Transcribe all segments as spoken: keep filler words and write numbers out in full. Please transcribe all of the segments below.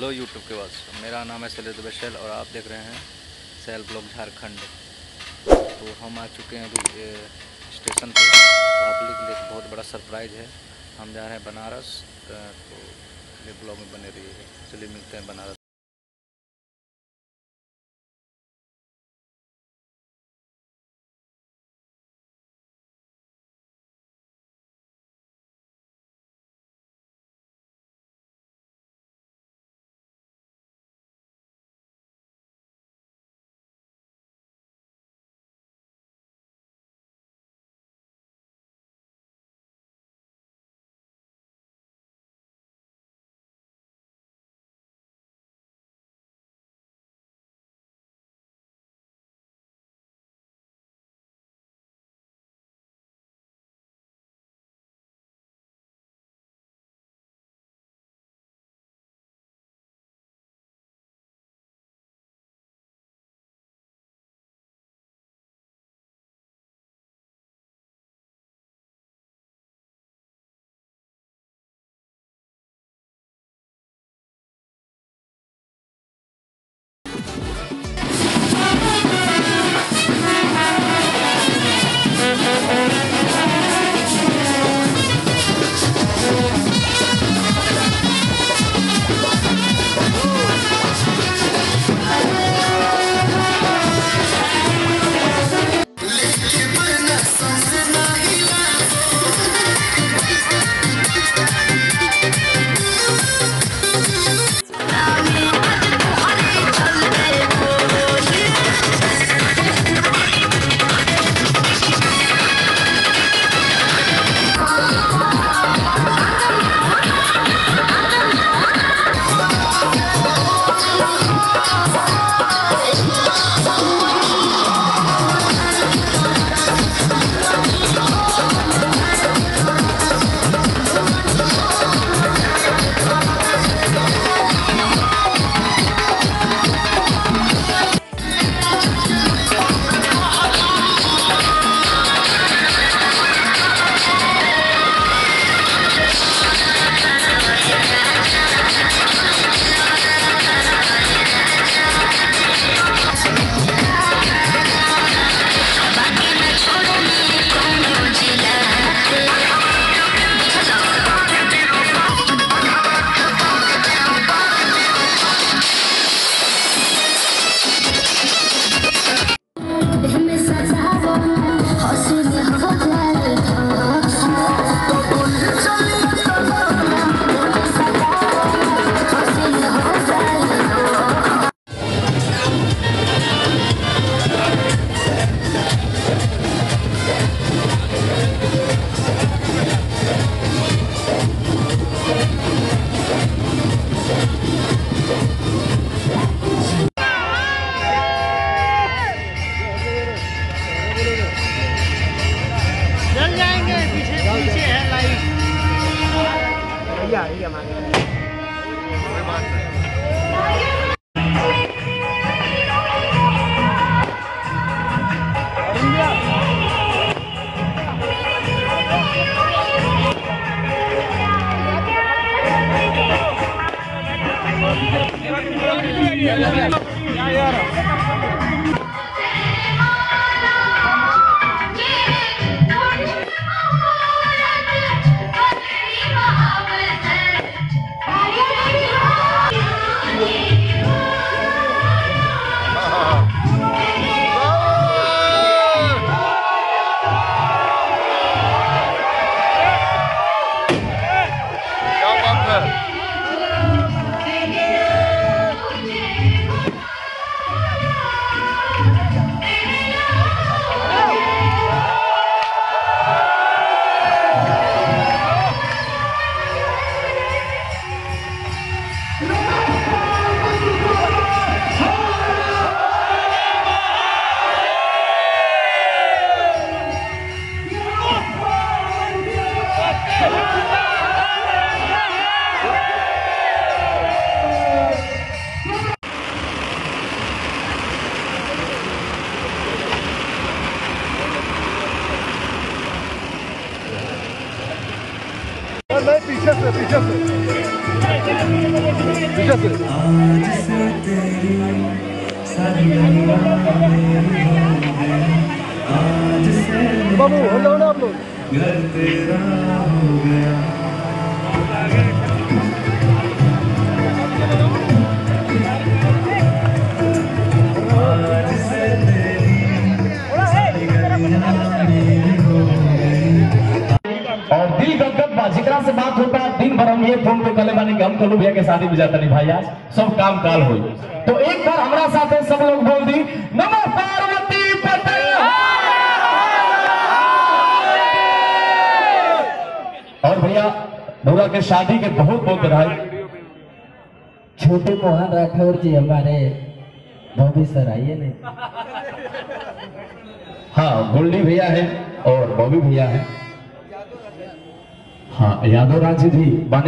Hello YouTube के वास, मेरा नाम है शैलेश बैशल और आप देख रहे हैं सैल ब्लॉग झारखंड। तो हम आ चुके हैं अभी स्टेशन पे। तो आप लोग के लिए एक बहुत बड़ा सरप्राइज़ है। हम जा रहे हैं बनारस, तो ये ब्लॉग में बने रहिए। चलिए मिलते हैं बनारस। पीछे से पीछे से पीछे से आज से तेरी सारी दुनिया मेरी हो गई, आज से बाबू हो ना आप लोग, घर तेरा हो गया। आज से तेरी सारी दुनिया मेरी हो गई। और दिल गदगद बा जिकरा से बात होता है दिन भर हम ये फोन पे कले बानी कि हम कलू भैया के शादी में जाता नहीं भाई, आज सब काम काल होई। तो एक बार हमारा साथ सब लोग बोल दी नमो पार्वती पते। और भैया नौरा के शादी के बहुत बहुत बधाई। छोटे मोहन राठौर जी हमारे बॉबी सर आइए नहीं। हाँ गोल्डी भैया है और बॉबी भैया है। हाँ यादव राज जी भी बने।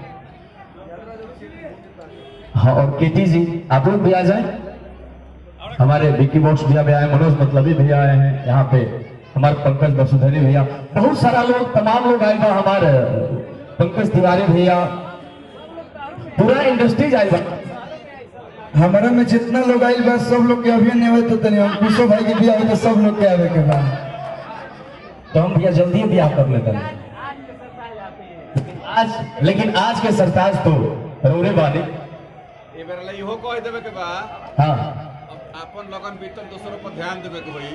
हाँ और केटी जी आप लोग भी आ जाए। हमारे विकी बॉक्स भैया भी आए, मनोज मतलबी भैया आए हैं यहाँ पे, हमारे पंकज वसुधरी भैया, बहुत सारा लोग तमाम लोग आएगा, हमारे पंकज तिवारी भैया, पूरा इंडस्ट्रीज आएगा। हमारा में जितना लोग आइल बा सब लोग के अभी नहीं हुए तो तनी कुशो भाई के बियाह तो सब लोग के आवे के बा। तो हम भैया जल्दी बियाह कर लेते हैं आज, लेकिन आज के सरताज तो रोने वाले ए बेर ला इहो कह देबे के बा। हाँ अपन लगन भीतर दूसरों पर ध्यान देबे के होई।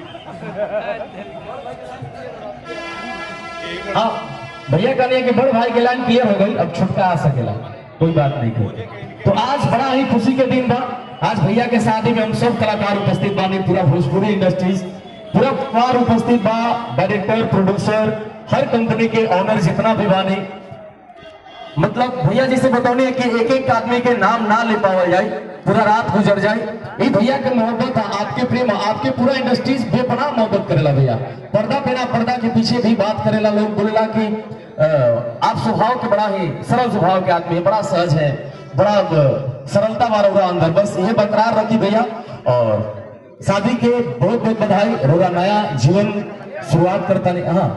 हाँ भैया कहने कि बड़ भाई के लाइन क्लियर हो गई, अब छुटका आ सकेला, कोई बात नहीं की। तो आज बड़ा ही खुशी के दिन बा। आज भैया के शादी में हम सब कलाकार उपस्थित बानी, पूरा भोजपुरी इंडस्ट्रीज पूरा परिवार उपस्थित बा, डायरेक्टर प्रोड्यूसर हर कंपनी के ऑनर जितना भी बानी। मतलब भैया जी से बताने कि एक एक आदमी के नाम ना ले पावल जाए, पूरा रात गुजर जाए। ये भैया के मोहब्बत है, आपके प्रेम, आपके पूरा इंडस्ट्रीज बेपनाह मोहब्बत करेला भैया। पर्दा पे ना पर्दा के पीछे भी बात करेला, लोग बोलेला कि आप स्वभाव के बड़ा ही सरल स्वभाव के आदमी है, बड़ा सहज है, बड़ा सरलता वाला होगा अंदर, बस ये बरकरार रखी भैया। और शादी के बहुत बहुत बधाई, रोगा नया जीवन शुरुआत करता नहीं। हाँ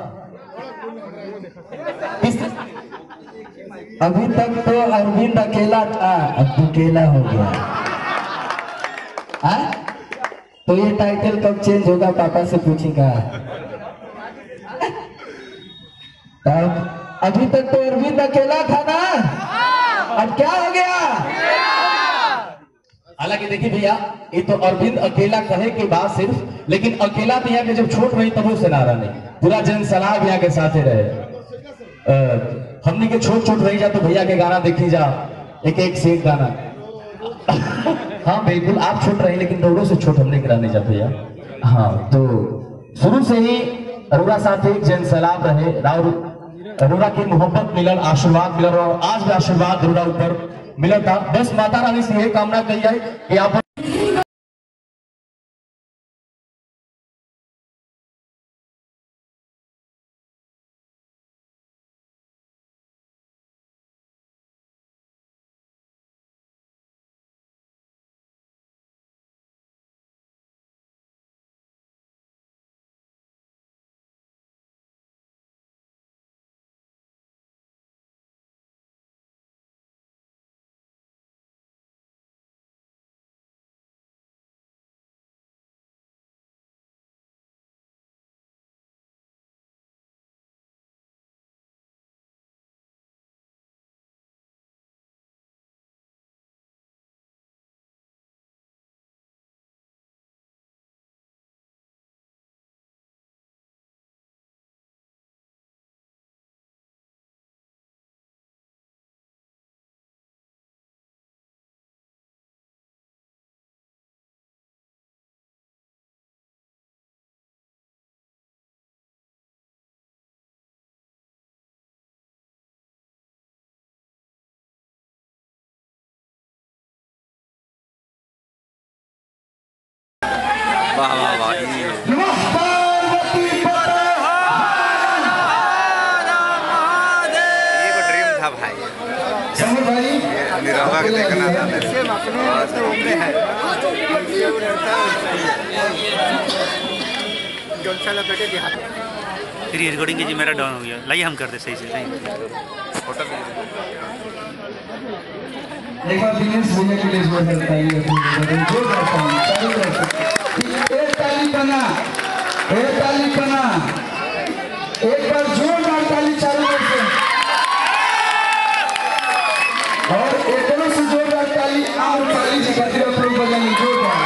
अभी तक तो अरविंद अकेला था, अब तू अकेला हो गया। आ? तो ये टाइटल कब चेंज होगा पापा से पूछेगा। तब अभी तक तो अरविंद अकेला था ना, अब क्या हो गया? हालांकि देखिए भैया ये तो अरविंद अकेला कहे के बाद सिर्फ, लेकिन अकेला तो यहाँ के जब छोट रही तब से नारा नहीं, पूरा जन सलाह भी यहाँ के साथ रहे। आ, हमने के छोट छोट रही जा तो भैया के गाना देखी जा, एक एक से एक गाना। हाँ बिल्कुल आप छोट रहे, लेकिन रोडों से छोट हमने गिरा नहीं जा भैया। हाँ तो शुरू से ही अरोरा साथ एक जन सलाब रहे, अरोरा की मोहब्बत मिलन, आशीर्वाद मिलन, और आज भी आशीर्वाद अरोरा ऊपर मिला था। बस माता रानी से यही कामना कही जाए कि आप वाह वाह वाह ये को ड्रीम था भाई, निरहुआ के देखना था। फिर रिकॉर्डिंग कीजिए, मेरा डाउन हो गया, लाइए हम कर दे सही से सही। होटल एक बार दिनेश भैया के लिए जोरदार ताली अपनी जोरदार ताली चालू रखो। एक ताली बना, एक ताली बना, एक बार जोरदार ताली चालू रखो और एक से जोरदार ताली और ताली से खातिर आप लोग बजाएंगे जोरदार।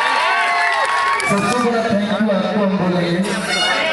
सबसे बड़ा थैंक यू आपको हम बोलेंगे।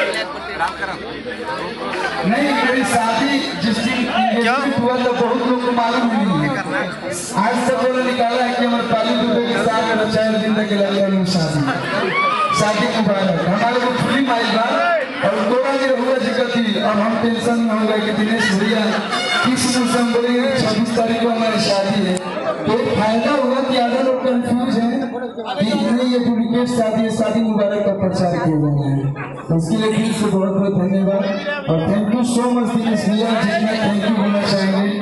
नहीं, मेरी शादी जिस दिन एंगेजमेंट हुआ तो बहुत लोग को मालूम ही नहीं है। आज तक बोला निकाला है कि हमारे पाली दुबे के साथ में चार दिन तक लगे शादी शादी मुबारक। हमारे को खुली माइल बात और थोड़ा देर हुआ जिक्र अब हम टेंशन में हो गए कि दिनेश भैया किस मौसम बोलेंगे छब्बीस तारीख को हमारी शादी है। तो फायदा हुआ कि आधा लोग कंफ्यूज है कि नहीं ये डुप्लीकेट शादी है, शादी मुबारक का प्रचार किया जा रहा है। तो इसके लिए दिल से बहुत बहुत धन्यवाद और thank you so much Dinesh भैया। जितना थैंक यू होना चाहेंगे,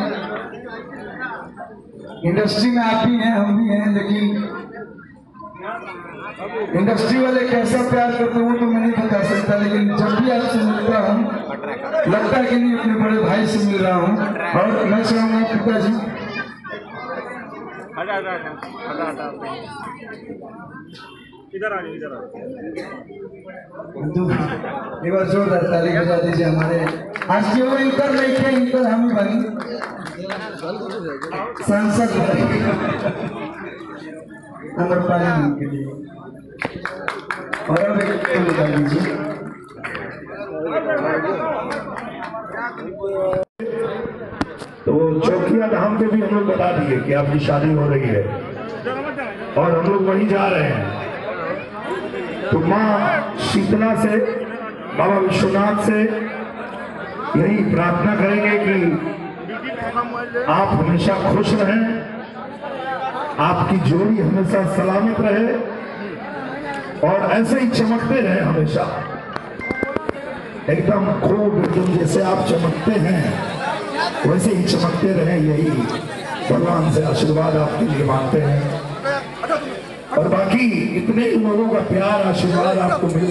इंडस्ट्री में आप भी हैं हम भी हैं, लेकिन इंडस्ट्री वाले कैसा प्यार करते हैं वो तो मैं नहीं बता सकता, लेकिन जब भी आपसे मिलता हूँ लगता है कि नहीं अपने बड़े भाई से मिल रहा हूँ। और मैं चाहूँगा पिताजी इधर आ इधर आ एक बार जोरदार ताली बजा दीजिए। हमारे आज के वो इंटर नहीं थे, इंटर हम ही बनी सांसद नंबर पानी के लिए। और अब एक तो बता दीजिए तो चौकिया धाम पे भी हम लोग बता दिए कि आपकी शादी हो रही है और हम लोग वहीं जा रहे हैं। तो माँ शीतला से, बाबा विश्वनाथ से यही प्रार्थना करेंगे कि आप हमेशा खुश रहें, आपकी जोड़ी हमेशा सलामत रहे और ऐसे ही चमकते रहे हमेशा, एकदम खूब एकदम जैसे आप चमकते हैं वैसे ही चमकते रहे। यही भगवान से आशीर्वाद आपके लिए मांगते हैं और बाकी इतने लोगों का प्यार आशीर्वाद आपको मिल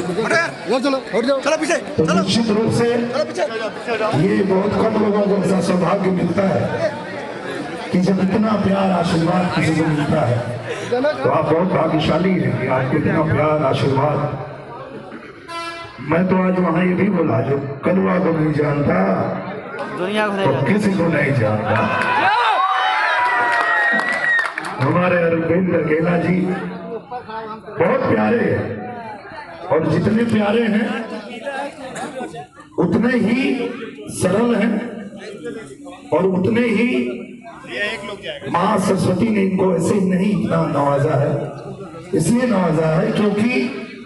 तो निश्चित रूप से ये बहुत कम लोगों को ऐसा सौभाग्य मिलता है कि जब इतना प्यार आशीर्वाद किसी को मिलता है तो आप बहुत भाग्यशाली हैं कि आपको इतना प्यार आशीर्वाद। मैं तो आज वहां ये भी बोला जो कलवा को नहीं जानता तो किसी को नहीं जानता। हमारे अरविंद अकेला जी बहुत प्यारे हैं और जितने प्यारे हैं उतने ही सरल हैं और उतने ही माँ सरस्वती ने इनको ऐसे ही नहीं इतना नवाजा है। इसलिए नवाजा है क्योंकि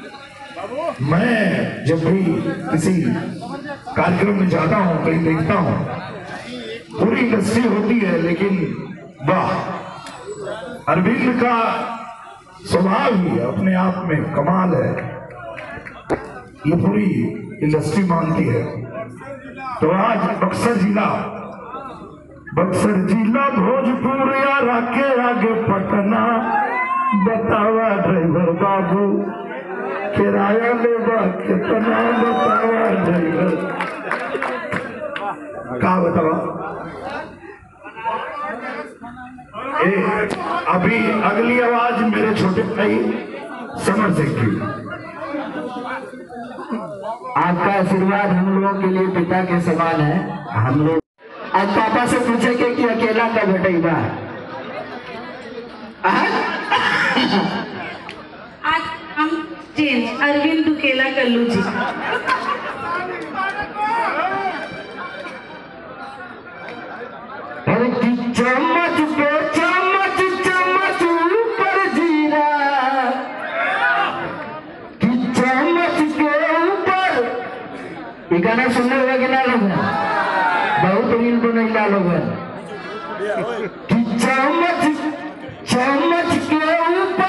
मैं जब भी किसी कार्यक्रम में जाता हूँ कहीं देखता हूँ पूरी इंडस्ट्री होती है, लेकिन वाह अरविंद का स्वभाव ही अपने आप में कमाल है, ये पूरी इंडस्ट्री मानती है। तो आज बक्सर जिला बक्सर जिला भोजपुर या राके आगे पटना बतावा ड्राइवर बाबू किराया लेवा कितना बतावा ड्राइवर का बतावा। ए, अभी अगली आवाज मेरे छोटे भाई समर सिंह की। आपका आशीर्वाद हम लोगों के लिए पिता के समान है। हम लोग आज पापा से पूछेंगे कि अकेला कब हटेगा। आज हम चेंज अरविंद दुकेला कल्लू जी। चम्मच पे चम्मच चम्मच ऊपर जीरा कि चम्मच के ऊपर ये गाना सुनने हुआ कि ना लोग बहुत रील बनैला लोग कि चम्मच चम्मच के ऊपर